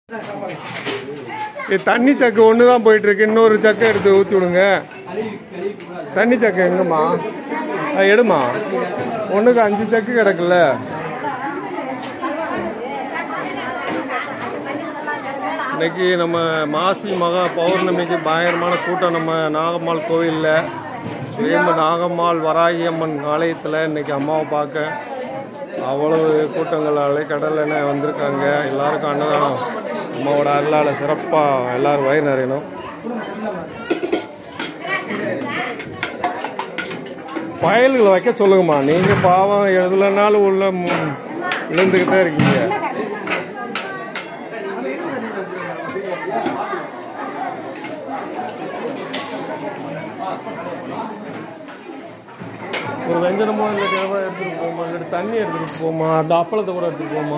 தண்ணி சக்கு ஒண்ணுதான் போயிட்டு இருக்கு. இன்னொரு சக்கை எடுத்து ஊத்தி விடுங்க. தண்ணி சக்கை எங்கம்மா? எடுமா. ஒண்ணுக்கு 5 சக்கு கிடக்குல்ல. இன்னைக்கு நம்ம மாசி மகா பௌர்ணமிக்கு பயங்கரமான கூட்டம் நம்ம நாகம்மாள் கோவிலில். சுயம்பு நாகம்மாள் வராகி அம்மன் ஆலயத்தில் இன்னைக்கு அம்மாவை பார்க்க அவ்வளவு கூட்டங்கள் அலைக்கடல் வந்திருக்காங்க. எல்லாருக்கும் அன்னதானம் அம்மாவோட அருளால் சிறப்பாக எல்லாரும் வயிறு நிறையணும். பயல்களை வைக்க சொல்லுங்கம்மா. நீங்கள் பாவம் எதுலனாலும் உள்ள விழுந்துக்கிட்டே இருக்கீங்க. ஒரு வெஞ்சனமோ இல்லை தேவை எடுத்துகிட்டு போமா, இல்லை தண்ணி எடுத்துகிட்டு போமா, அந்த அப்பளத்தை கூட எடுத்துகிட்டு போமா.